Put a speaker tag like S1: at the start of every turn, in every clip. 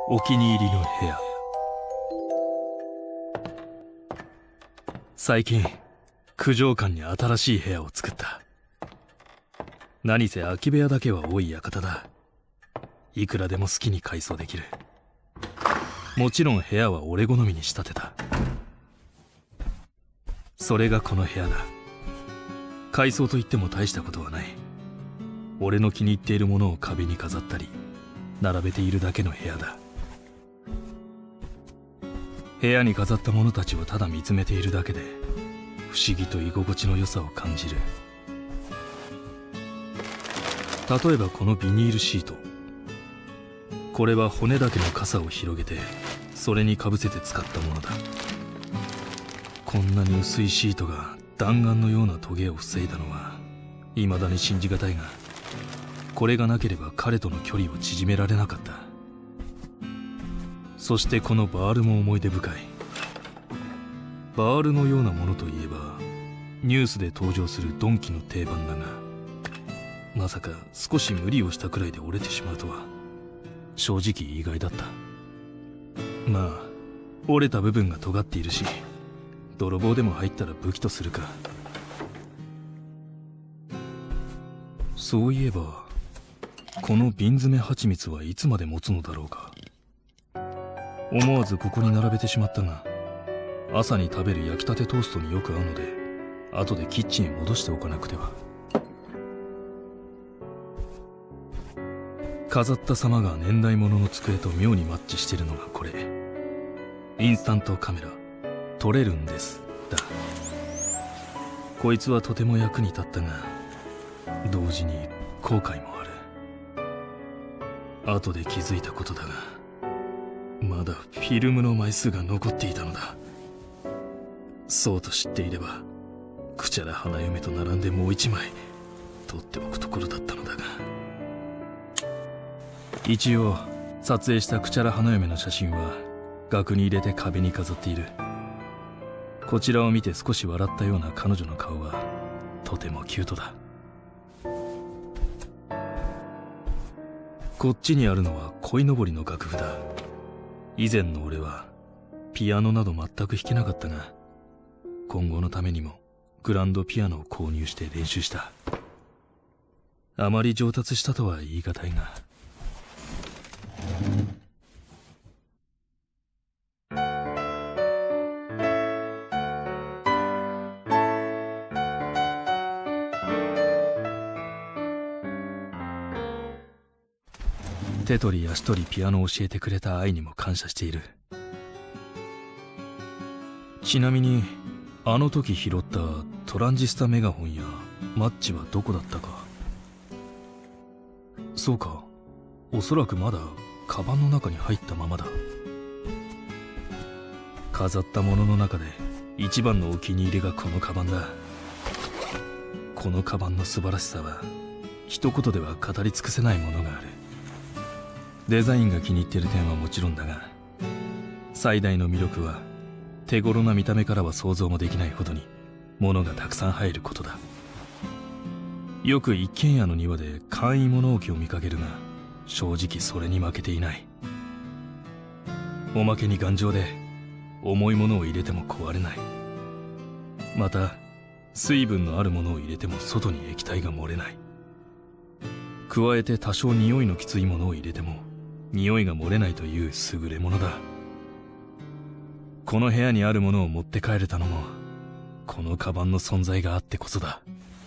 S1: お気に入りの部屋。最近九条館に新しい部屋を作った。何せ空き部屋だけは多い館だ。いくらでも好きに改装できる。もちろん部屋は俺好みに仕立てた。それがこの部屋だ。改装といっても大したことはない。俺の気に入っているものを壁に飾ったり並べているだけの部屋だ。部屋に飾った者たちをただ見つめているだけで不思議と居心地の良さを感じる。例えばこのビニールシート。これは骨だけの傘を広げてそれにかぶせて使ったものだ。こんなに薄いシートが弾丸のようなトゲを防いだのは未だに信じがたいが、これがなければ彼との距離を縮められなかった。そしてこのバールも思い出深い。バールのようなものといえばニュースで登場するドンキの定番だが、まさか少し無理をしたくらいで折れてしまうとは正直意外だった。まあ折れた部分が尖っているし、泥棒でも入ったら武器とするか。そういえばこの瓶詰め蜂蜜はいつまで持つのだろうか。思わずここに並べてしまったが、朝に食べる焼きたてトーストによく合うので後でキッチンへ戻しておかなくては。飾った様が年代物の机と妙にマッチしてるのがこれ。インスタントカメラ撮れるんですだ。こいつはとても役に立ったが同時に後悔もある。後で気づいたことだが、まだフィルムの枚数が残っていたのだ。そうと知っていればクチャラ花嫁と並んでもう一枚撮っておくところだったのだが。一応撮影したクチャラ花嫁の写真は額に入れて壁に飾っている。こちらを見て少し笑ったような彼女の顔はとてもキュートだ。こっちにあるのは鯉のぼりの楽譜だ。以前の俺はピアノなど全く弾けなかったが、今後のためにもグランドピアノを購入して練習した。あまり上達したとは言い難いが。手取り足取りピアノを教えてくれた愛にも感謝している。ちなみにあの時拾ったトランジスタメガホンやマッチはどこだったか。そうか、おそらくまだカバンの中に入ったままだ。飾ったものの中で一番のお気に入りがこのカバンだ。このカバンの素晴らしさは一言では語り尽くせないものがある。デザインが気に入っている点はもちろんだが、最大の魅力は手頃な見た目からは想像もできないほどに物がたくさん入ることだ。よく一軒家の庭で簡易物置を見かけるが、正直それに負けていない。おまけに頑丈で重いものを入れても壊れない。また水分のあるものを入れても外に液体が漏れない。加えて多少匂いのきついものを入れても匂いが漏れないという優れものだ。この部屋にあるものを持って帰れたのもこのカバンの存在があってこそだ。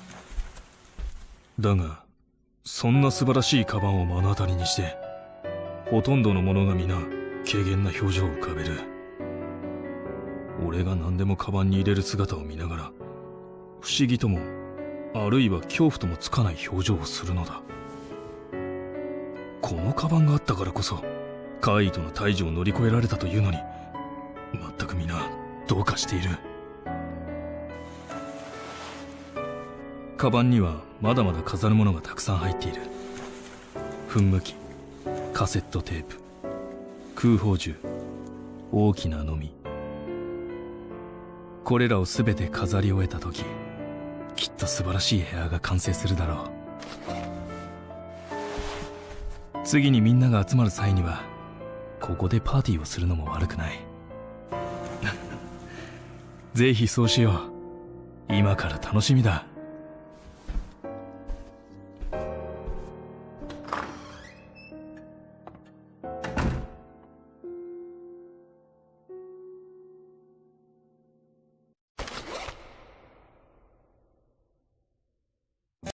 S1: だがそんな素晴らしいカバンを目の当たりにしてほとんどの者が皆軽減な表情を浮かべる。俺が何でもカバンに入れる姿を見ながら不思議ともあるいは恐怖ともつかない表情をするのだ。このカバンがあったからこそ怪異との対峙を乗り越えられたというのに、全く皆どうかしている。カバンにはまだまだ飾るものがたくさん入っている。噴霧器、カセットテープ、空砲銃、大きなのみ。これらを全て飾り終えた時、きっと素晴らしい部屋が完成するだろう。次にみんなが集まる際にはここでパーティーをするのも悪くない。ぜひそうしよう。今から楽しみだ。